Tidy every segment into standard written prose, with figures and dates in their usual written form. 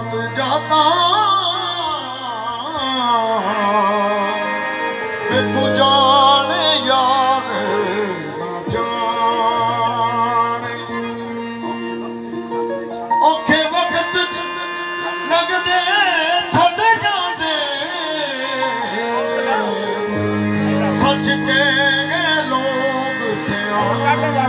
जाता तू जाने यार ना जाने औखे वक्त लगदे छड़ जाते सच के लोग सियाने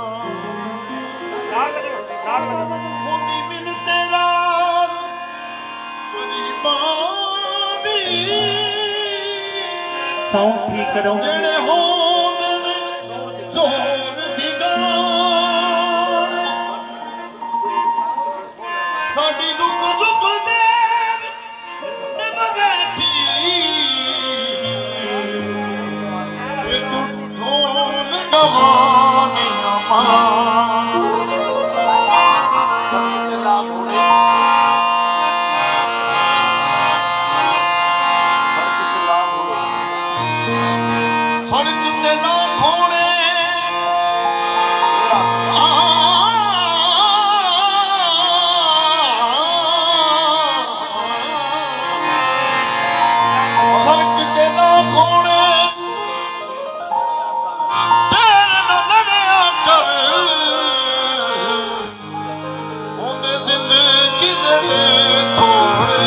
साउंड ठीक करो जेड़े होंदे ने जोर दी गाल साडी दुख दुख दे निभ बैठी ये तू ढोल गवानियां सड़क ते लाखों सड़क ते लाखों तेर न लड़िया कर होंदे जिंदगी दे थोड़े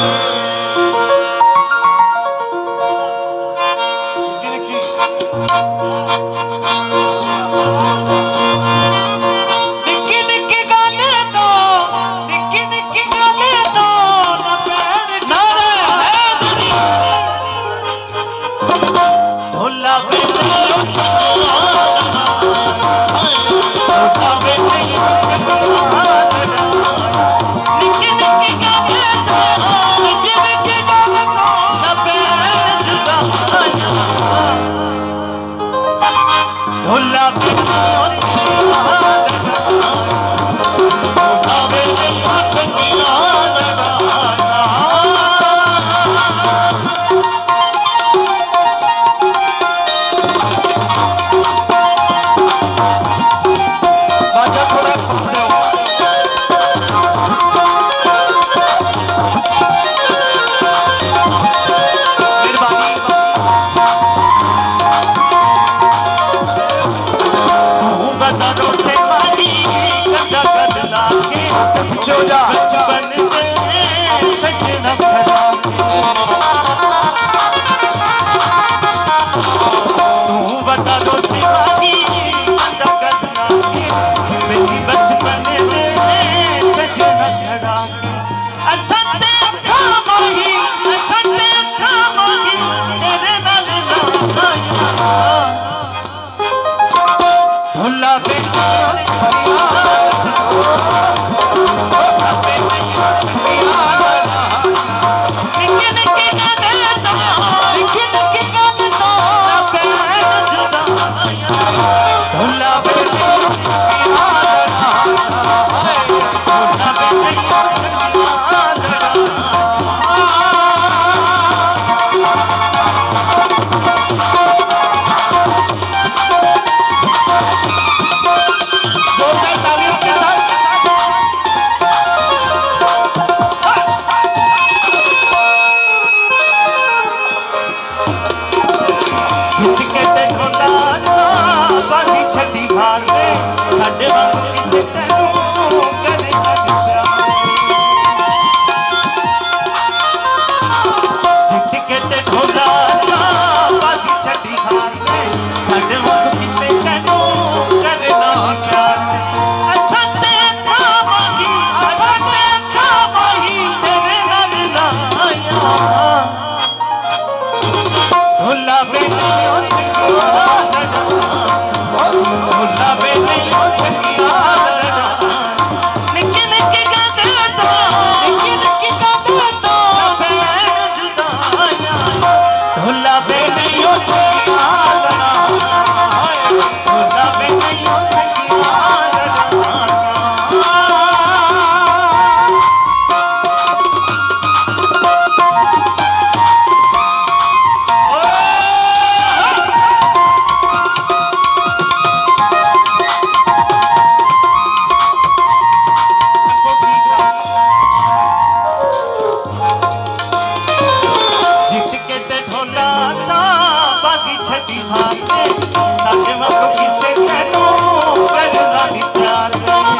छड़ी हारे साडे वांग किसे तैनू करना नी प्यार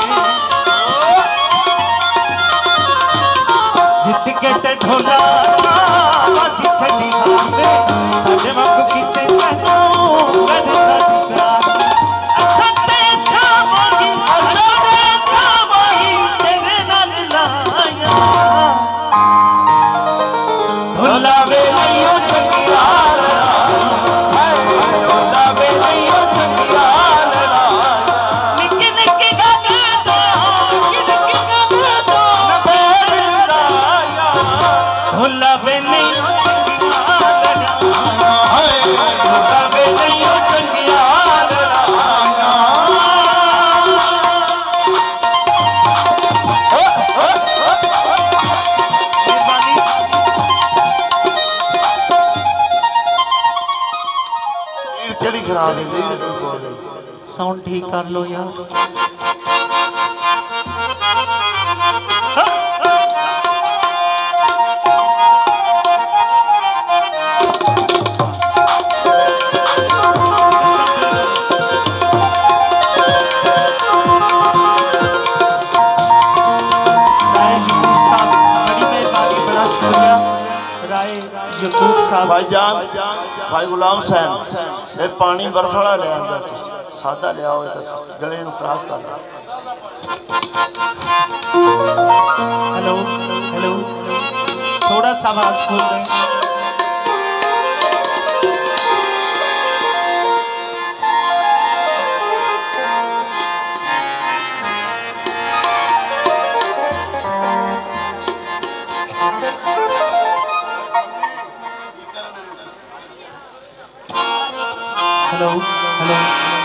जित के ते ढोला बाजी छड़ी हारे साडे वांग किसे तैनू करना नी प्यार असते थामोगी तेरे नाल लाया ढोला वे नहीं चंगिया साउंड ठीक कर लो यार भाईजान भाई गुलाम हुसैन ये पानी बर्फ वाला ले आंदा सादा ले आओ गले नु खराब कर हेलो हेलो थोड़ा सा आवाज खोल दें हेलो हेलो